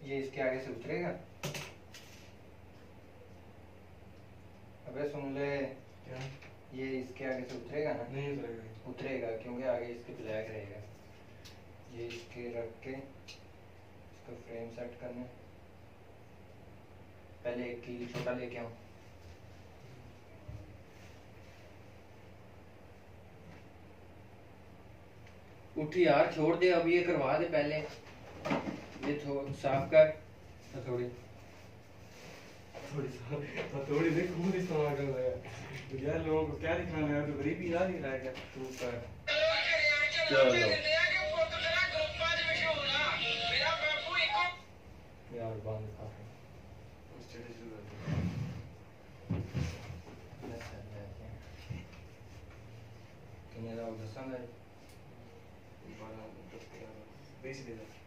ये इसके आगे से उतरेगा। अबे सुन ले, क्या? ये इसके आगे से उतरेगा ना? नहीं उतरेगा। उतरेगा क्योंकि आगे इसके ब्लैक रहेगा। ये इसके रख के इसका फ्रेम सेट करना है। पहले एक कील छोटा लेके आऊँ। उठ यार, छोड़ दे अब, ये करवा दे पहले। ये साफ कर थोड़ी थोड़ी देख खुद इस्तेमाल कर रहा है यार। लोगों को क्या दिखाना है? तो गरीबी याद ही रहेगा। तू कर। चलो यार बंद काफी कितने का दसांगा? 12 10 20 दे दो।